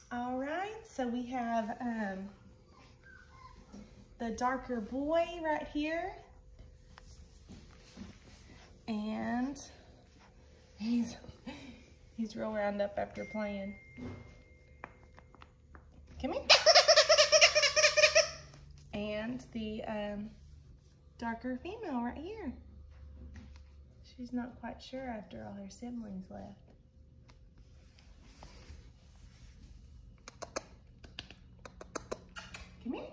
All right, so we have the darker boy right here. And he's real wound up after playing. Come here. And the darker female right here. She's not quite sure after all her siblings left. Come here.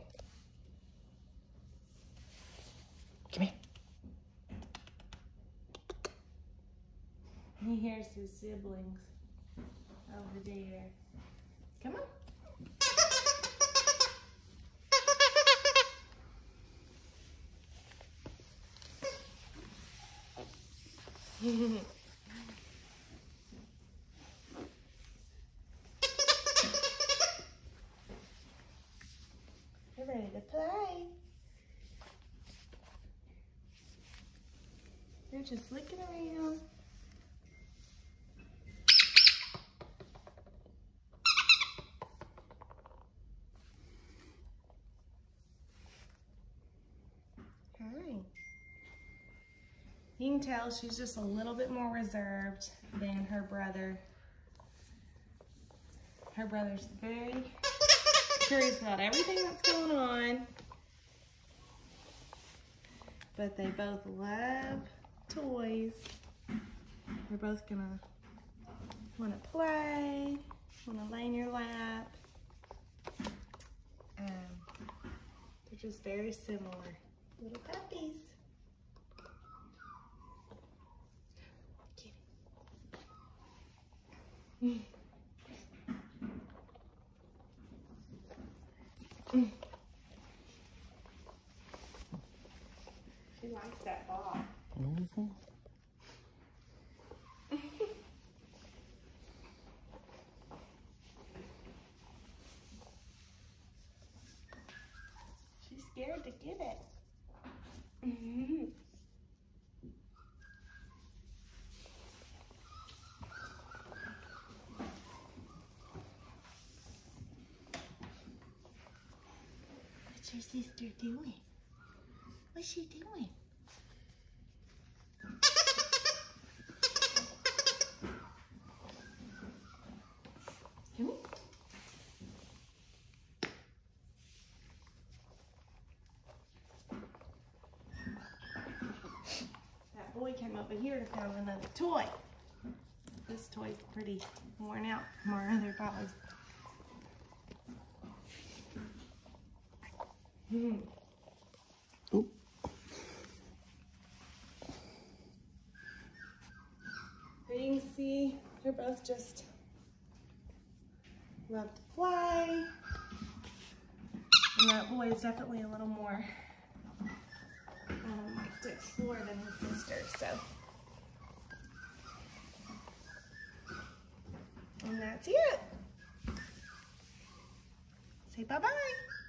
Come here. He hears his siblings over there. Come on. You're ready to play. You're just looking around. All right. You can tell she's just a little bit more reserved than her brother. Her brother's very curious about everything that's going on. But they both love toys. They're both gonna wanna play, wanna lay in your lap. They're just very similar little puppies. She likes that ball. Mm-hmm. She's scared to get it. What's your sister doing? What's she doing? Come here. That boy came over here to find another toy. This toy's pretty worn out from our other dogs. Oop. So you can see they're both just love to play. And that boy is definitely a little more likes to explore than his sister, so. And that's it. Say bye-bye.